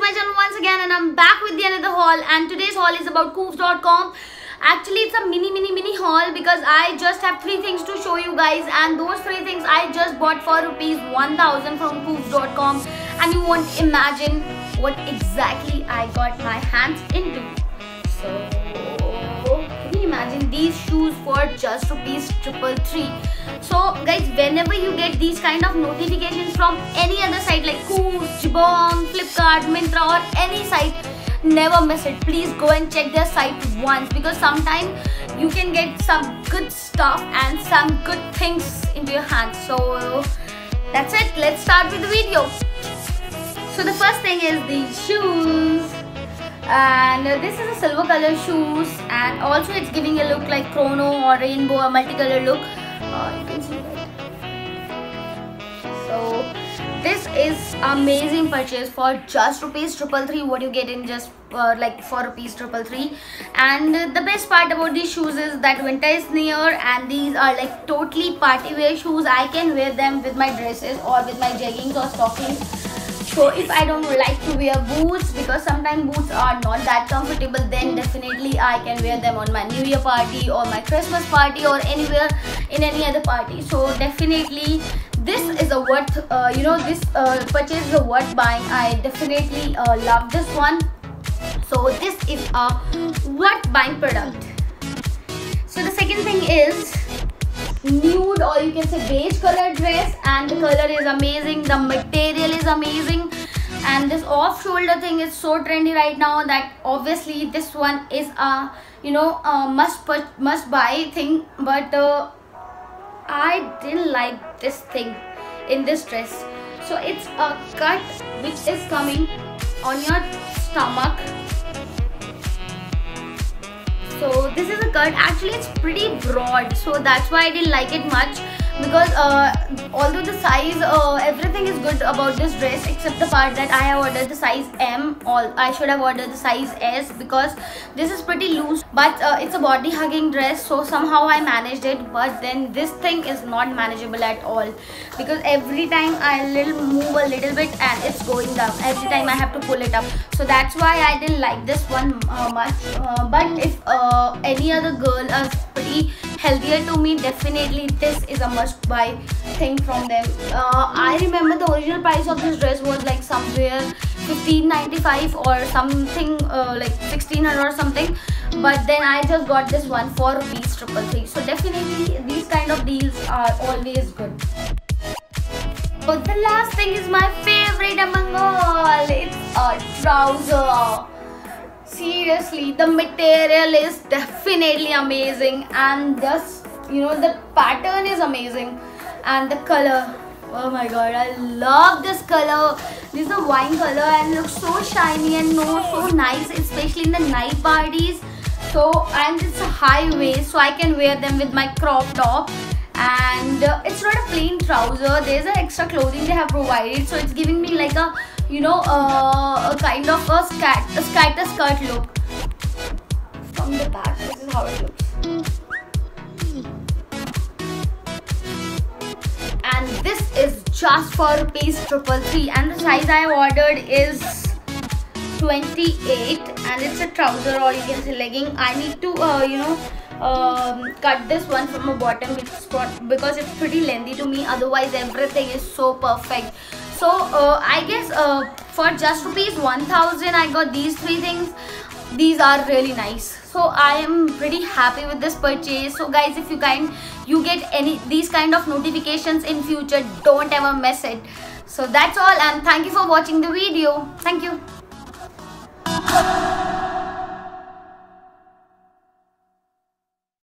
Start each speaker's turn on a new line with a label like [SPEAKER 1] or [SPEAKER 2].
[SPEAKER 1] my channel once again, and I'm back with the another haul. And today's haul is about Koofs.com. Actually, it's a mini haul because I just have 3 things to show you guys, and those 3 things I just bought for ₹1000 from Koofs.com, and you won't imagine what exactly I got my hands into. So can you imagine these shoes for just ₹333? So guys, whenever you get these kind of notifications from any other site like Koofs, Jabong, Flipkart, Myntra or any site, never miss it. Please go and check their site once, because sometimes you can get some good stuff and some good things into your hands. So that's it. Let's start with the video. So the first thing is these shoes, and this is a silver color shoes, and also it's giving a look like chrono or rainbow or multicolor look. You can see that. So this is amazing purchase for just ₹333. What you get in just like for ₹333. And the best part about these shoes is that winter is near, and these are like totally party wear shoes. I can wear them with my dresses or with my jeggings or stockings. So if I don't like to wear boots, because sometimes boots are not that comfortable, then definitely I can wear them on my New Year party or my Christmas party or anywhere in any other party. So definitely this is a worth, this purchase is a worth buying. I definitely love this one. So this is a worth buying product. So the second thing is nude, or you can say beige color dress, and the color is amazing, the material is amazing, and this off shoulder thing is so trendy right now that obviously this one is a must buy thing. But I didn't like this thing in this dress. So it's a cut which is coming on your stomach. So this is a cut. Actually it's pretty broad, so that's why I didn't like it much, because although the size, everything is good about this dress except the part that I have ordered the size M. I should have ordered the size S, because this is pretty loose, but it's a body hugging dress, so somehow I managed it. But then this thing is not manageable at all, because every time I move a little bit and it's going down. Every time I have to pull it up. So that's why I didn't like this one much. But if any other girl is pretty healthier to me, definitely this is a must buy thing from them. I remember the original price of this dress was like somewhere $15.95 or something, like $1600 or something, but then I just got this one for ₹333. So definitely these kind of deals are always good. So the last thing is my favorite among all. It's a trouser. Seriously, the material is definitely amazing, and just the pattern is amazing, and the color, oh my god, I love this color. This is a wine color and looks so shiny and so nice, especially in the night parties. So, and it's a high waist, so I can wear them with my crop top. And it's not a plain trouser. There's an extra clothing they have provided, so it's giving me like a a kind of a scatter skirt look. From the back, this is how it looks. And this is just for ₹333, and the size I ordered is 28, and it's a trouser, or you can say legging. I need to cut this one from the bottom because it's pretty lengthy to me. Otherwise everything is so perfect. So I guess for just ₹1000 I got these 3 things. These are really nice, so I am pretty happy with this purchase. So guys, if you get these kind of notifications in future, don't ever miss it. So that's all, and thank you for watching the video. Thank you.